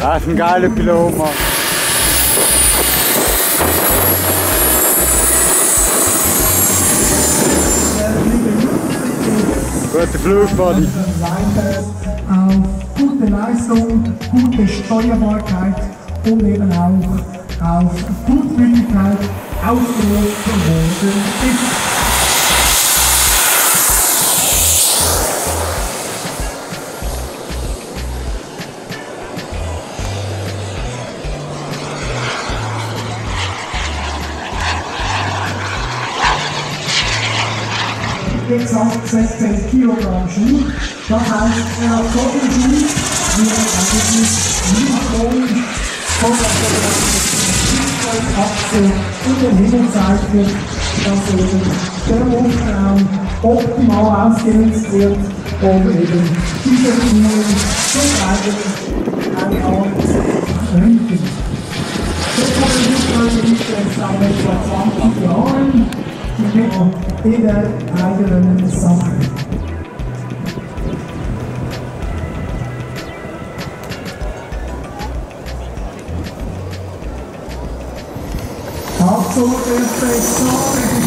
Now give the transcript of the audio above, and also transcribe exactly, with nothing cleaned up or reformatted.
Das ist ein geiler Pilot, Mann. Guter Flug, Buddy. Auf gute Leistung, gute Steuerbarkeit und eben auch auf Gutmütigkeit ausgelobt worden ist. Exakt sechzehn Kilogramm Schuh. Das heißt, er hat so viel Schuh, wie er eigentlich nicht ohne von der Achse in den Himmel zeichnet, dass eben der Luftraum optimal ausgenutzt wird, um eben diese Touren zu treiben, eine Art Rücken. So kann man sich also nicht erst seit etwa zwanzig Jahren in der eigenen Sache. Absolut erste Sache.